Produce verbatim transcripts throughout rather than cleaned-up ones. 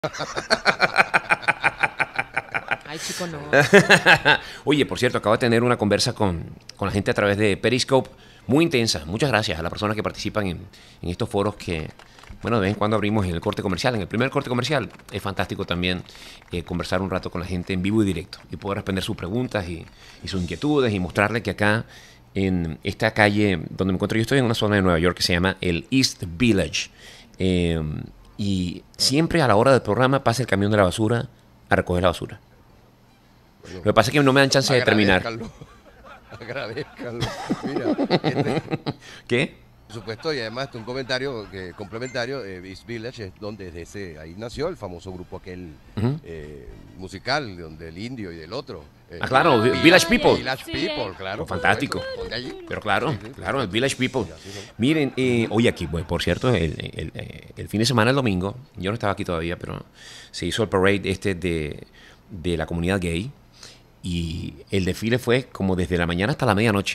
Ay, chico, no. Oye, por cierto, acabo de tener una conversa con, con la gente a través de Periscope muy intensa. Muchas gracias a las personas que participan en, en estos foros que, bueno, de vez en cuando abrimos en el corte comercial. En el primer corte comercial es fantástico también eh, conversar un rato con la gente en vivo y directo y poder responder sus preguntas y, y sus inquietudes y mostrarle que acá en esta calle donde me encuentro, yo estoy en una zona de Nueva York que se llama el East Village. Eh, y siempre a la hora del programa pasa el camión de la basura a recoger la basura. Bueno, lo que pasa es que no me dan chance de terminar. Agradezcanlo. Mira, este, ¿Qué? por supuesto, y además un comentario que, complementario, eh, East Village es donde desde ese, ahí nació el famoso grupo aquel uh-huh. eh, musical, donde el indio y del otro. Eh, ah, claro, Village, Village People. Village sí. People, claro. Oh, fantástico. Pero claro, sí, sí, claro, el Village People. Sí, sí. Miren, eh, hoy aquí, pues, por cierto, el, el, el, el fin de semana, el domingo, yo no estaba aquí todavía, pero se hizo el parade este de, de la comunidad gay y el desfile fue como desde la mañana hasta la medianoche.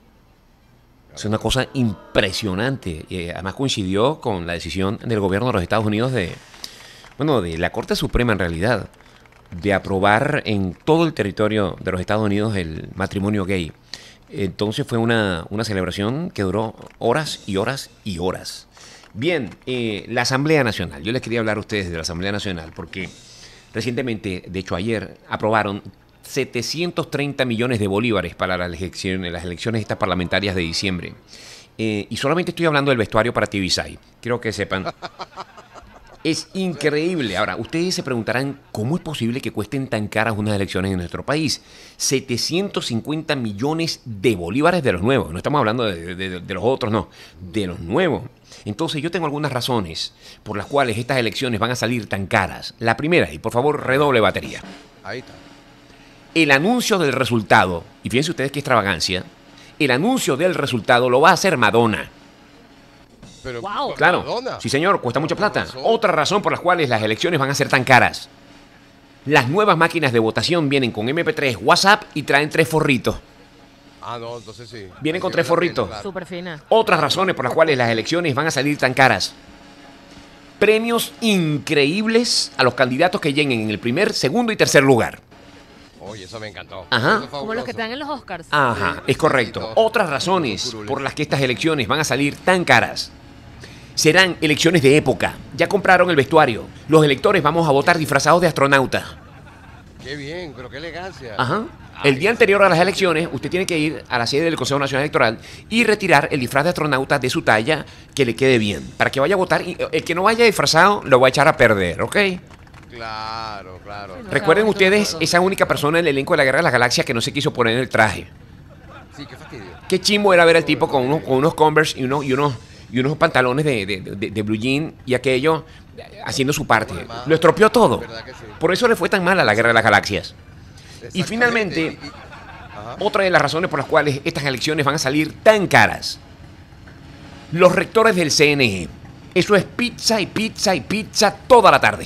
Es una cosa impresionante. Eh, además coincidió con la decisión del gobierno de los Estados Unidos de, bueno, de la Corte Suprema en realidad, de aprobar en todo el territorio de los Estados Unidos el matrimonio gay. Entonces fue una, una celebración que duró horas y horas y horas. Bien, eh, la Asamblea Nacional. Yo les quería hablar a ustedes de la Asamblea Nacional porque recientemente, de hecho ayer, aprobaron setecientos treinta millones de bolívares para las elecciones, las elecciones estas parlamentarias de diciembre. Eh, y solamente estoy hablando del vestuario para Tibisay. Quiero que sepan. Es increíble. Ahora, ustedes se preguntarán cómo es posible que cuesten tan caras unas elecciones en nuestro país. setecientos cincuenta millones de bolívares de los nuevos. No estamos hablando de, de, de los otros, no. De los nuevos. Entonces yo tengo algunas razones por las cuales estas elecciones van a salir tan caras. La primera, y por favor redoble batería. Ahí está. El anuncio del resultado, y fíjense ustedes qué extravagancia, el anuncio del resultado lo va a hacer Madonna. Pero, wow. Claro, Madonna. Sí señor, cuesta mucha plata. Otra razón por las cuales las elecciones van a ser tan caras. Las nuevas máquinas de votación vienen con eme pe tres, WhatsApp y traen tres forritos. Ah, no, entonces sí. Vienen con tres forritos. Claro. Súper fina. Otras razones por las cuales las elecciones van a salir tan caras. Premios increíbles a los candidatos que lleguen en el primer, segundo y tercer lugar. Oye, eso me encantó. Ajá. Eso es Como los que fabuloso. están en los Oscars. Ajá, es correcto. Otras razones por las que estas elecciones van a salir tan caras. Serán elecciones de época. Ya compraron el vestuario. Los electores vamos a votar disfrazados de astronauta. Qué bien, pero qué elegancia. Ajá. El día anterior a las elecciones, usted tiene que ir a la sede del Consejo Nacional Electoral y retirar el disfraz de astronauta de su talla que le quede bien. Para que vaya a votar. Y el que no vaya disfrazado lo va a echar a perder, ¿ok? Claro, claro. Sí, no. Recuerden ustedes esa única persona en el elenco de la Guerra de las Galaxias que no se quiso poner el traje. Sí, qué fastidio. Qué chimbo era ver al tipo con unos, con unos Converse y unos, y unos, y unos pantalones de, de, de, de blue jean y aquello haciendo su parte. Lo estropeó todo. ¿Verdad que sí? Por eso le fue tan mal a la Guerra de las Galaxias. Y Exactamente. finalmente, Y- y- Ajá. otra de las razones por las cuales estas elecciones van a salir tan caras. Los rectores del ce ene e. Eso es pizza y pizza y pizza toda la tarde.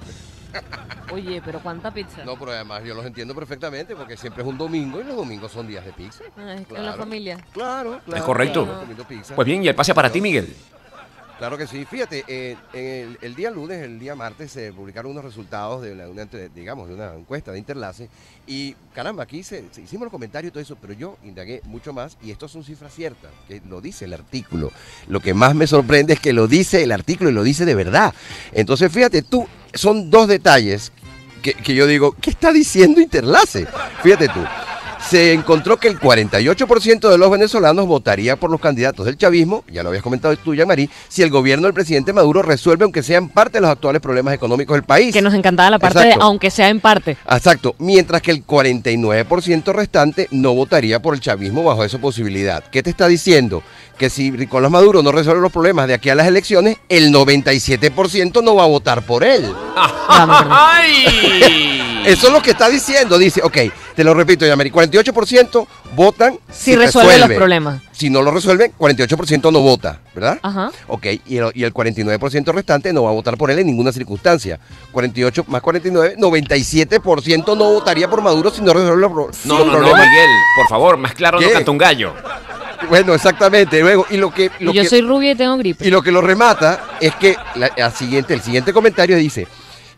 Oye, pero ¿cuánta pizza? No, pero además yo los entiendo perfectamente porque siempre es un domingo y los domingos son días de pizza. Ah, es con Claro. la familia. Claro, claro. Es correcto. claro, comiendo pizza. Pues bien, y el pase para ti, Miguel. Claro que sí. Fíjate, eh, en el, el día lunes, el día martes se publicaron unos resultados de una, una entre- digamos, de una encuesta de Interlace y caramba, aquí se, se hicimos los comentarios y todo eso, pero yo indagué mucho más y esto son cifras ciertas, que lo dice el artículo. Lo que más me sorprende es que lo dice el artículo y lo dice de verdad. Entonces, fíjate tú, son dos detalles que, que yo digo, ¿qué está diciendo Interlace? Fíjate tú. Se encontró que el cuarenta y ocho por ciento de los venezolanos votaría por los candidatos del chavismo, ya lo habías comentado tú, Jean-Marie, si el gobierno del presidente Maduro resuelve, aunque sean parte de los actuales problemas económicos del país. Que nos encantaba la parte Exacto. de, aunque sea en parte. Exacto, mientras que el cuarenta y nueve por ciento restante no votaría por el chavismo bajo esa posibilidad. ¿Qué te está diciendo? Que si Nicolás Maduro no resuelve los problemas de aquí a las elecciones, el noventa y siete por ciento no va a votar por él. Vamos, ¡Ay! Eso es lo que está diciendo. Dice, ok, te lo repito, Yamari, cuarenta y ocho por ciento votan Si resuelve los problemas. Si no lo resuelven, cuarenta y ocho por ciento no vota, ¿verdad? Ajá. Ok, y el, y el cuarenta y nueve por ciento restante no va a votar por él en ninguna circunstancia. cuarenta y ocho más cuarenta y nueve, noventa y siete por ciento no votaría por Maduro si no resuelve los, pro- No, los no, no, problemas. Miguel, por favor, más claro no ¿Qué? canta un gallo. Bueno, exactamente. Luego, y lo que, lo Y yo que- soy rubia y tengo gripe. y lo que lo remata es que la, la siguiente, el siguiente comentario dice,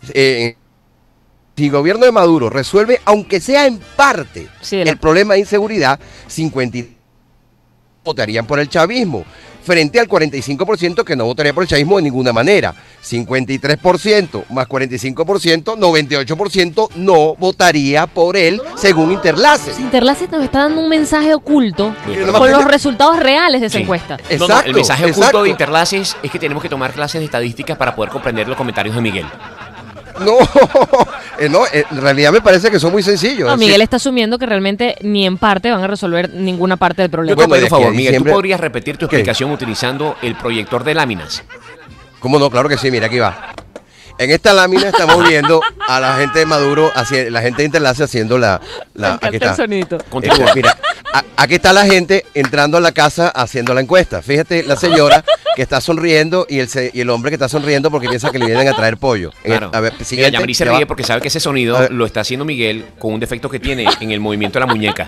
eh, si el gobierno de Maduro resuelve, aunque sea en parte, Sí, el la- problema de inseguridad, cincuenta y tres votarían por el chavismo, frente al cuarenta y cinco por ciento que no votaría por el chavismo de ninguna manera. cincuenta y tres por ciento más cuarenta y cinco por ciento, noventa y ocho por ciento no votaría por él, según Interlace. Interlace nos está dando un mensaje oculto Pero nomás con los tiene- resultados reales de esa Sí. encuesta. No, no, el Exacto, mensaje oculto exacto. de Interlaces es que tenemos que tomar clases de estadísticas para poder comprender los comentarios de Miguel. No, eh, no, eh, en realidad me parece que son muy sencillos. No, Es decir, Miguel está asumiendo que realmente ni en parte van a resolver ninguna parte del Yo problema. te Bueno, pido de un aquí a favor, Miguel, ¿tú diciembre- podrías repetir tu ¿Qué? explicación utilizando el proyector de láminas? ¿Cómo no? Claro que sí, mira, aquí va. En esta lámina estamos viendo a la gente de Maduro, haci- la gente de Interlace haciendo la... la Me encanta aquí el está. sonidito. Continúa. Este, mira, a- aquí está la gente entrando a la casa haciendo la encuesta. Fíjate la señora que está sonriendo y el, se- y el hombre que está sonriendo porque piensa que le vienen a traer pollo. En el- Claro. a ver, Mira, siguiente, Yamari se ya va. ríe porque sabe que ese sonido A ver. lo está haciendo Miguel con un defecto que tiene en el movimiento de la muñeca.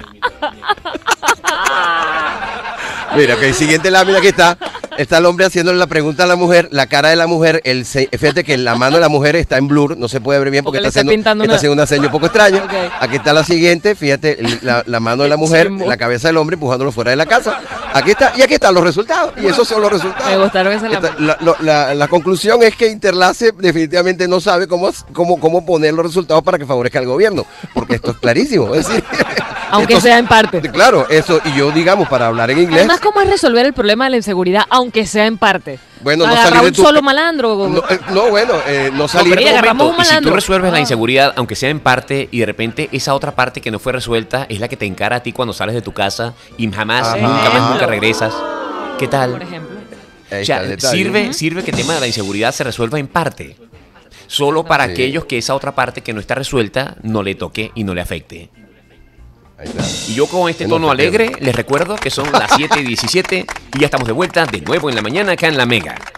Mira, ok, siguiente lámina que está. Está el hombre haciéndole la pregunta a la mujer, la cara de la mujer, el ce- fíjate que la mano de la mujer está en blur, no se puede ver bien porque, Porque le está, está haciendo, pintando está una- haciendo una seña un poco extraña. Ok. Aquí está la siguiente, fíjate, el- la, la mano de la mujer, Chimbo. la cabeza del hombre empujándolo fuera de la casa. Aquí está, y aquí están los resultados, y esos son los resultados. Me gustaron esas Esta- láminas. la, lo- la- la conclusión es que Interlace definitivamente no sabe cómo, cómo, cómo poner los resultados para que favorezca al gobierno, porque esto es clarísimo. Es decir, Aunque esto- sea en parte. Claro, eso, y yo digamos, para hablar en inglés, Además, ¿cómo es resolver el problema de la inseguridad, aunque sea en parte? Bueno, no Agarrar salir de un tu- solo malandro. no, eh, no, bueno, eh, no No, salir... pero Mira, un agarramos momento, un y si tú malandro. resuelves la Ah. inseguridad, aunque sea en parte, y de repente esa otra parte que no fue resuelta es la que te encara a ti cuando sales de tu casa y jamás, Ajá. nunca más, nunca Ejemplo. regresas. ¿Qué Por tal? ejemplo. Ahí O está sea, el detalle. sirve, sirve que el tema de la inseguridad se resuelva en parte. Solo para Sí. aquellos que esa otra parte que no está resuelta no le toque y no le afecte. Ahí está. Y yo con este Que no tono se alegre les recuerdo que son las siete y diecisiete y ya estamos de vuelta de nuevo en la mañana acá en La Mega.